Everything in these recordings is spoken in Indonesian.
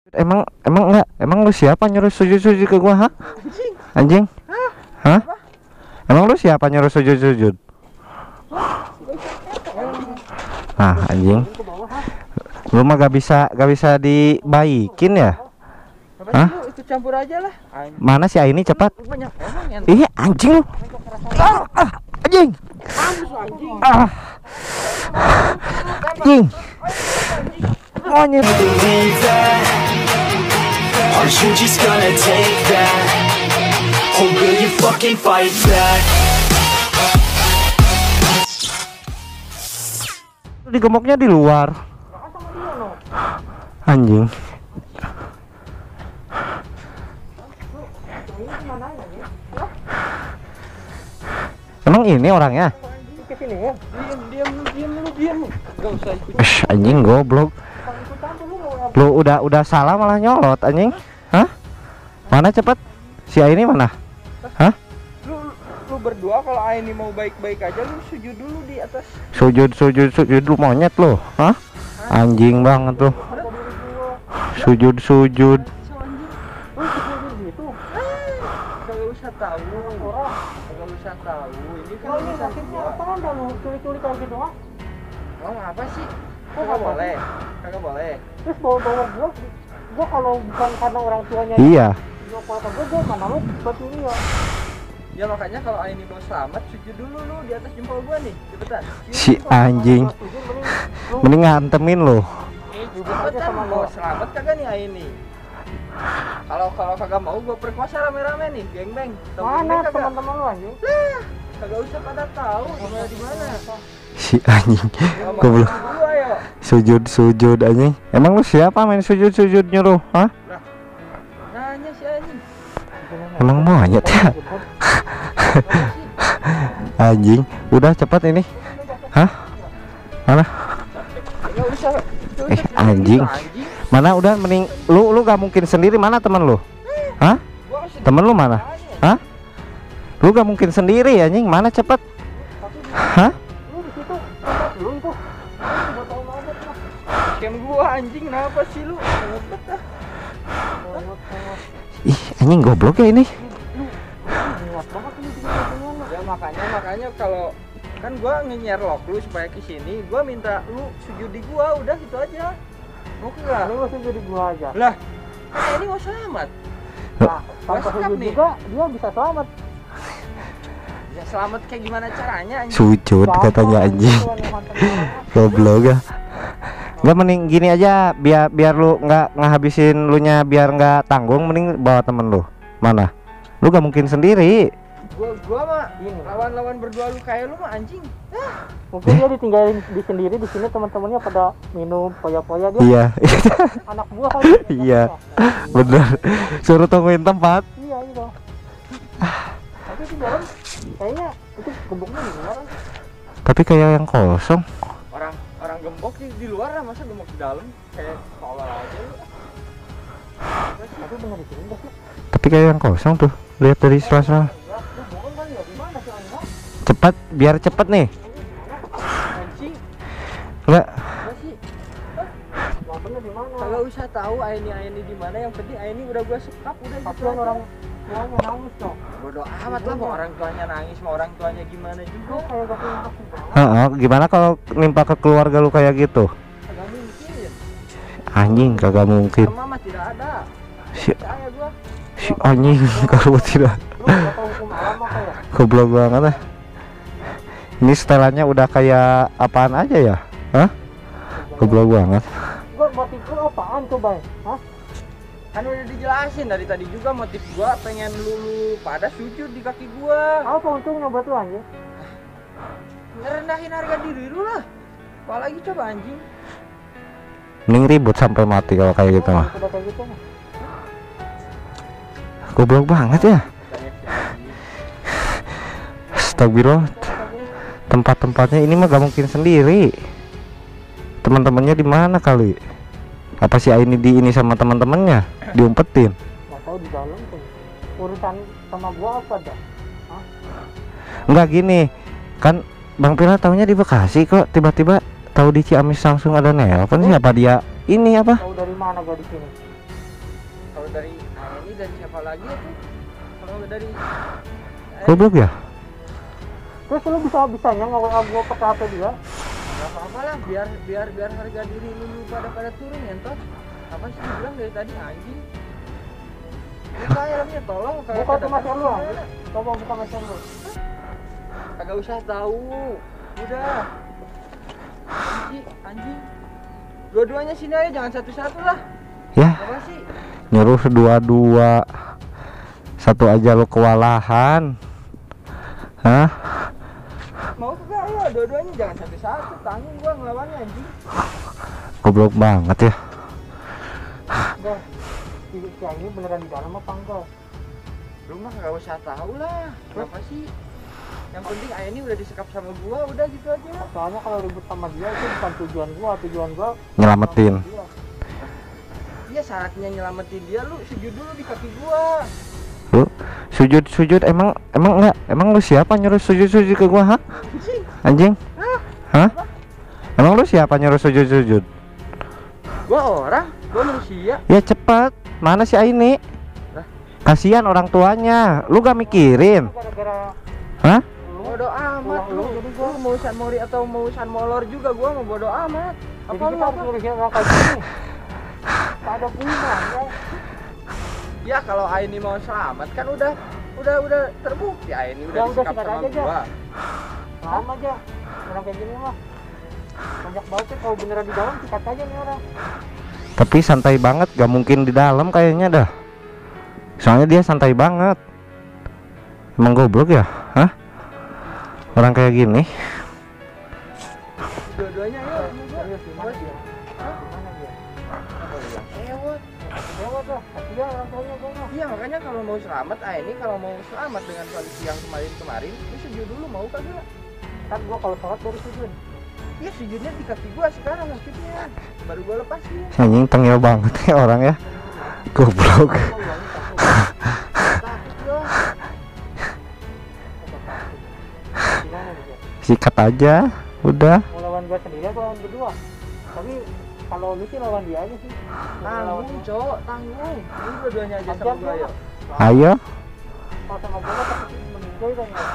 Emang lu siapa nyuruh sujud-sujud ke gua, ha? Anjing. Hah? Emang lu siapa nyuruh sujud-sujud? Ah, anjing. Lu mah gak bisa dibaikin ya? Hah? Ikut campur aja lah. Mana si Aini cepat? Banyak emang ya. Iya, anjing lu. Anjing. Ah. Anjing. Monyet. Are you just gonna take that? Or will you fucking fight back? Digemoknya di luar. Anjing. Emang ini orangnya? Diam. Gak usah ikut. Anjing goblok. Lu udah salah malah nyolot anjing. Hah? Mana cepet? Si Aini mana? Hah? Lu berdua kalau Aini mau baik-baik aja lu sujud dulu di atas. Sujud lu monyet lu. Hah? Anjing banget lu. Sujud. Kagak usah tahu. Ini kan ini sakitnya apaan dah lu culik-culik kayak gitu ah? Oh, apa sih? Kagak boleh. Terus bawa gua kalau bukan karena orang tuanya. Iya. Gua mana lu seperti ini ya. Ya makanya kalau Aini mau selamat sujud dulu lu di atas jempol gua nih, cepetan. Si anjing. Mending ngantemin lu. Cepetan mau selamat kagak nih Aini? Kalau kagak mau gua perkosa rame-rame nih, geng-beng. Mana teman-teman lu anjing? Lah, kagak usah pada tahu di mana. Si anjing. Goblok. Sujud anjing. Emang lu siapa main sujud nyuruh? Hah? Nanya si anjing. Emang monyet ya? Anjing. Udah cepat ini. Hah? Mana? Anjing. Mana udah mending lu gak mungkin sendiri, mana temen lu? Hah? Temen lu mana? Hah? Lu gak mungkin sendiri anjing, mana cepet? Hah? Kem gua anjing, kenapa sih lu? Ih, anjing goblok ya ini. Ya makanya kalau kan gua nge-nyerlock lu supaya kesini, gua minta lu sujud di gua, udah gitu aja. Mau enggak? Lu sujud di gua aja. Lah, kan ini mau selamat. Nah, tanpa sujud juga dia bisa selamat. Bisa selamat kayak gimana caranya anjing? Sujud katanya anjing. Goblok ya. Enggak, mending gini aja, biar lu nggak ngahabisin lu nya, biar nggak tanggung, mending bawa temen lu. Mana? Lu gak mungkin sendiri. Gua mah lawan berdua lu kayak lu mah anjing. Mungkin dia ditinggalin di sendiri di sini, teman-temannya pada minum poya-poya dia. Iya. Anak buah kali. Iya. Bener. Suruh tungguin tempat. Iya itu. Tapi di dalam kayaknya itu gemboknya di luar. Tapi kayak yang kosong. Orang gembok di luar lah, masa gembok di dalam kayak tolol aja lu. Tapi benar di sini enggak sih? Tapi kayak yang kosong tuh. Lihat dari sebelah. Cepat, biar cepet nih. Anjing. Enggak. Kagak usah tahu Aini di mana, yang penting Aini udah gua sekap udah gitu. Kasihan orang tuanya nangis dong. Bodoh amat lah, mau orang tuanya nangis, mau orang tuanya gimana juga. Kayak gak punya hak. Heeh, gimana kalau nimpa ke keluarga lu kayak gitu? Kagak mungkin. Anjing, kagak mungkin. Mama tidak ada. Si Percaya gua. anjing kalau tidak. Lu enggak tahu hukum alam apa ya? Goblok banget ah. Ini setelannya udah kayak apaan aja ya? Hah? Goblok banget. Gua motif lu apaan coba ya? Hah? Kan udah dijelasin dari tadi juga, motif gua pengen lu pada sujud di kaki gua. Apa untungnya buat lu anjing? Ngerendahin harga diri lu lah. Apalagi coba anjing. Mending ribut sampai mati kalau kayak gitu mah. Udah kayak gitu mah. Goblok banget ya. Astagfirullah. Tempat-tempatnya ini mah gak mungkin sendiri. Teman-temannya di mana kali? Apa sih Aini di ini sama teman-temannya diumpetin? Nggak tahu di dalam tuh. Urusan sama gua apa dah? Hah? Enggak gini. Kan Bang Pira taunya di Bekasi kok, tiba-tiba tahu di Ciamis langsung ada nelpon sih, apa dia ini apa? Tahu dari mana gua di sini? Kalau dari ini dari siapa lagi ya tuh? Kalau dari Goblok ya? Terus lu bisa-bisanya nggak pakai HP dia? nggak apa-apa lah, biar harga diri lu pada turun ya toh. Apa sih dibilang dari tadi anjing? Buka helmnya tolong. Buka tuh mesin lu. Coba buka mesin lu. Kagak usah tahu. Udah. Anjing. Dua-duanya sini aja, jangan satu-satu lah. Ya, Apa sih? nyuruh dua-dua. Satu aja lo kewalahan. Hah? Mau kagak ya? Dua-duanya jangan satu-satu. Tanggung gua ngelawannya anjing. Goblok banget ya. Enggak. Si ini beneran di dalam apa enggak? Lu mah kagak usah tahu lah. Apa sih? Yang penting ini udah disekap sama gua, udah gitu aja. Soalnya kalau ribut sama dia itu bukan tujuan gua Nyelamatin. dia. Iya, syaratnya nyelamatin dia lu sujud dulu di kaki gua. Lu sujud emang enggak? Emang lu siapa nyuruh sujud ke gua, ha? Anjing? Hah? Emang lu siapa nyuruh sujud? Gua orang, gua manusia. Ya cepat. Mana si Aini? Kasihan orang tuanya. Lu gak mikirin? Gara-gara Hah? Bodo amat lu. Lu mau San Mori atau mau San Molor juga gua mau bodo amat. jadi Apa lu kita harus apa? ngurusin orang kayak gini. Tak ada gunanya. Ya kalau Aini mau selamat kan udah terbukti Aini udah Ya udah, disekap sikat sama aja, gua. Lama aja. Orang kayak gini mah banyak banget kalau beneran di dalam sikat aja nih orang. Tapi santai banget, gak mungkin di dalam kayaknya dah. Soalnya dia santai banget. Emang goblok ya? Hah? Orang kayak gini. Dua-duanya ya. Serius gimana dia? Gimana dia? Ewot. Lewat lah. Kasihan orang tuanya gua. Iya makanya kalau mau selamat Aini kalau mau selamat dengan kondisi yang kemarin lu sujud dulu mau kagak? Kan gua kalau sholat baru sujud. Iya sujudnya di kaki gua sekarang sujudnya. Baru gua lepasin. Anjing tengil banget ya orang ya. Goblok. Takut gua. Gimana dia? Sikat aja. Udah. Mau lawan gua sendiri atau lawan berdua? Tapi kalau lu sih lawan dia aja sih. Tanggung, Cok, tanggung. Lu dua-duanya aja sama gua ya. Ayo. Kalau sama gua pasti meninggal kan ya.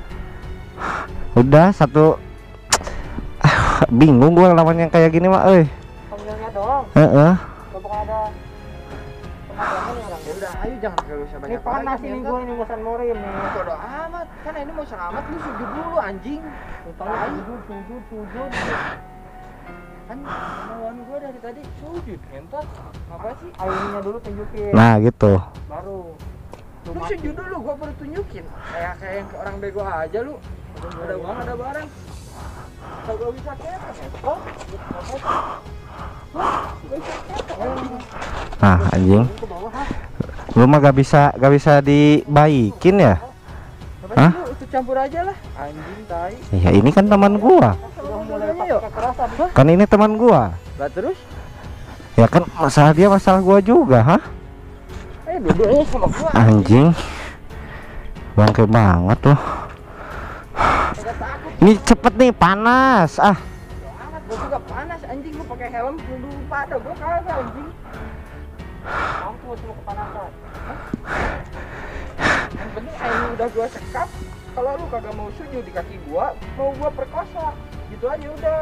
Udah satu. Bingung gua lawan yang kayak gini mah, Panggilnya doang. Heeh. Kalau ada pengalaman ya orang. Ya udah, ayo jangan kagak usah Ini banyak panas ini gua ini bosan morin nih. Bodo amat, kan ini mau selamat lu sujud dulu anjing. Sujud. Kan lawan gua dari tadi sujud, ngentot. Apa sih? Airnya dulu tunjukin. Nah, gitu. Baru. Lu sujud dulu, gua baru tunjukin. Kayak yang orang bego aja lu. Ada uang, ada barang. Kagak bisa kepo, ngentot. Nah, anjing. Ke bawah ha. Lu mah gak bisa dibaikin ya? Apa Hah? sih lu ikut campur aja lah. Anjing tai. Ya ini kan teman gua. Udah mulai Dua-duanya yuk. pakai kekerasan. Kan ini teman gua. Lah terus? Ya kan masalah dia masalah gua juga, hah? Dua-duanya sama gua. Anjing. Bangke banget loh. Kagak takut. Ini cepet nih, panas. Ah, Amat gua juga panas anjing, lu pakai helm lu pada gua kagak anjing. Mampus lu kepanasan. Yang penting ini udah gua sekap. Kalau lu kagak mau sujud di kaki gua, mau gua perkosa. Gitu aja udah.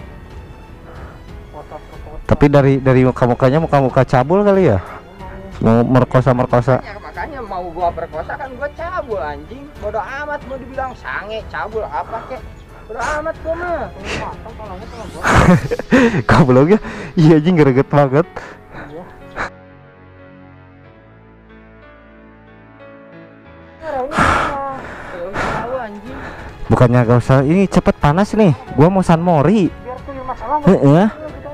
tapi dari muka-mukanya muka-muka cabul kali ya? Mau merkosa. Makanya mau gua perkosa kan gua cabul anjing. Bodo amat mau dibilang sange, cabul apa kek. Bodo amat gua mah. Matang kalahnya sama gua. Goblok ya. Iya anjing greget banget. Iya. Tahu anjing. Bukannya gak usah, ini cepet panas nih. Gua mau San Mori. Biar clear masalah. Heeh.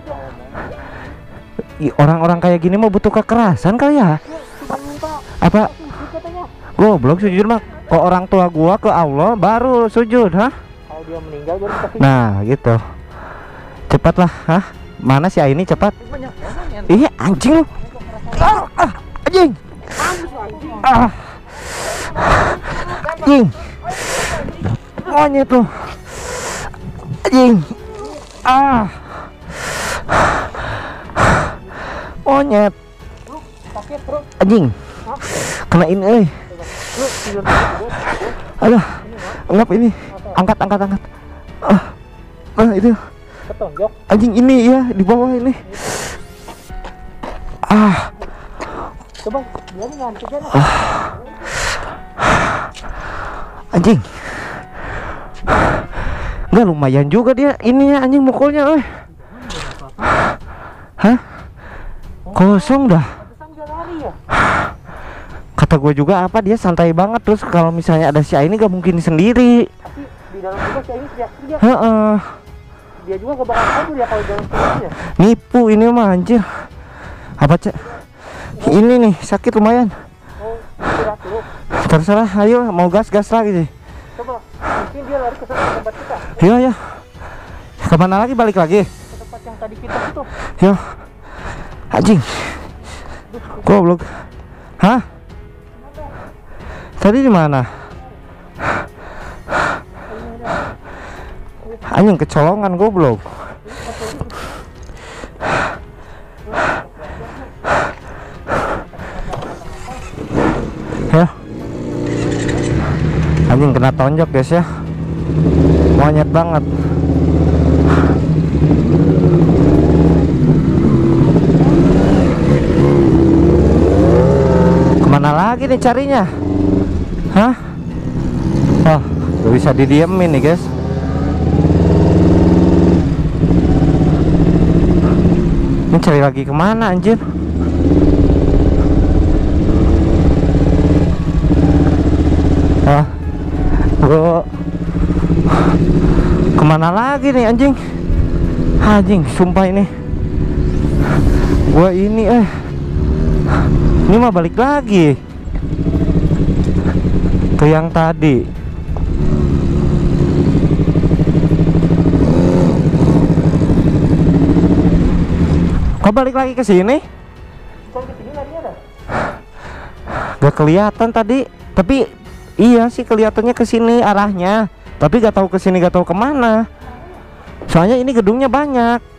Orang-orang kayak gini mau butuh kekerasan kali ya? Cuma minta Apa sujud katanya. goblok sujud mah ke orang tua gua, ke Allah baru sujud, hah? Kalau dia meninggal baru dikasih. Nah, gitu. Cepatlah, hah? Mana si Aini cepat? Banyak orang yang Iya, anjing lu. Anjing. Ah. Anjing. Monyet lu. Anjing. Ah. Monyet. sakit bro. Anjing. Kenain euy. Lu tidur dulu. Aduh. Ngap ini. Angkat. Itu. Ketonjok. Anjing ini ya di bawah ini. Coba biarin ngantuk aja. Anjing. Enggak lumayan juga dia ininya anjing mukulnya euy. Hah? Kosong dah. Pantesan dia lari ya. Kata gue juga apa dia santai banget, terus kalau misalnya ada si A ini gak mungkin sendiri. Tapi di dalam juga si ini teriak-teriak. Heeh. Dia juga gak bakal kabur ya kalau dalam sendirinya. Nipu ini mah anjir. Apa cek? Ini nih sakit lumayan. Oh, istirahat dulu. Terserah, ayo mau gas lagi sih. Coba, mungkin dia lari ke tempat kita. Iya. Kemana lagi, balik lagi? Ke tempat yang tadi kita itu. Yo. Anjing. Goblok. Hah? Tadi di mana? Anjing kecolongan goblok. Ya. Anjing kena tonjok guys ya. Monyet banget. Kemana lagi nih carinya? Hah? Oh, gak bisa didiemin nih guys. Ini cari lagi kemana anjir? Bro, kemana lagi nih anjing? Anjing, sumpah ini. Gua ini ini mah balik lagi ke yang tadi. Kok balik lagi ke sini? Bukan ke sini lari ada. Gak kelihatan tadi, tapi iya sih kelihatannya ke sini arahnya, tapi gak tahu ke sini, gak tahu kemana. Soalnya ini gedungnya banyak.